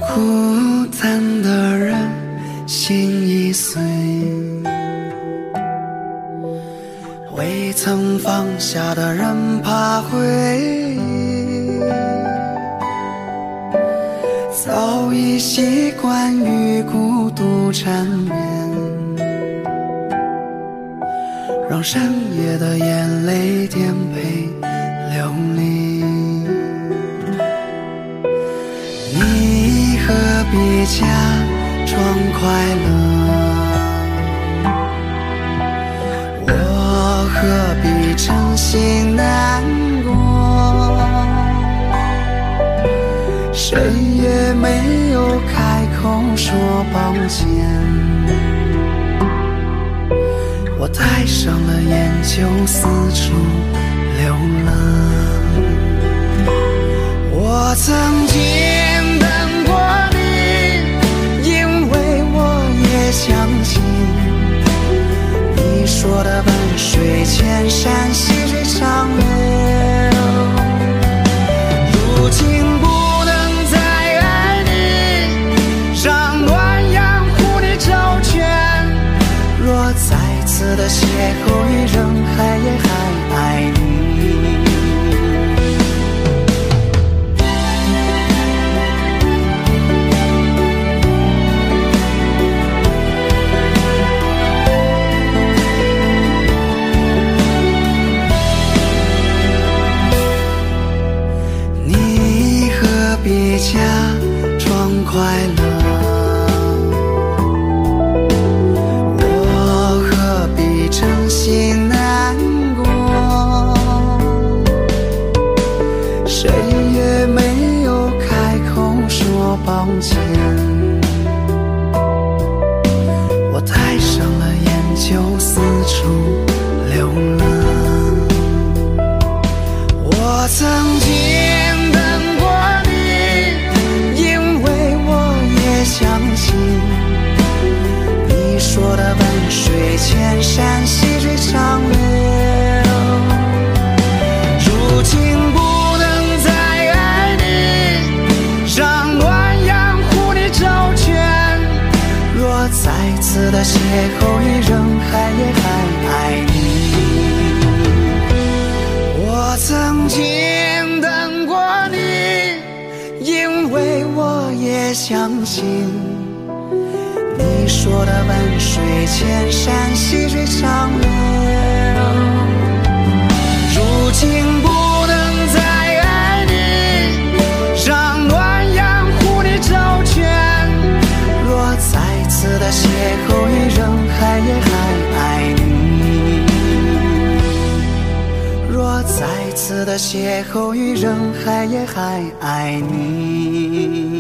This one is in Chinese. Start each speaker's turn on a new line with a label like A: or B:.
A: 孤单的人心已碎，未曾放下的人怕回忆，早已习惯与孤独缠绵，让深夜的眼泪颠沛流离。你何必假装快乐，我何必真心难过，谁也没有开口说抱歉，我戴上了眼就四处流浪。我曾经等过你，因为我也相信你说的万水千山细水长流。如今不能再爱你，让暖阳护你周全，若再次的邂逅于人海，也还爱你。你何必假装快乐，我何必真心难过，谁也没有开口说抱歉，我戴上了眼就四处流浪。我曾经等过你，因为我也相信你说的万水千山细水长流。如今不能再爱你，让暖阳护你周全，若再次的邂逅于人海，也还爱你。我曾经等过你，因为我也相信你说的万水千山细水长流。如今不能再爱你，让暖阳护你周全，若再次的邂逅于人海，也还爱你。若再次的邂逅于人海，也还爱你。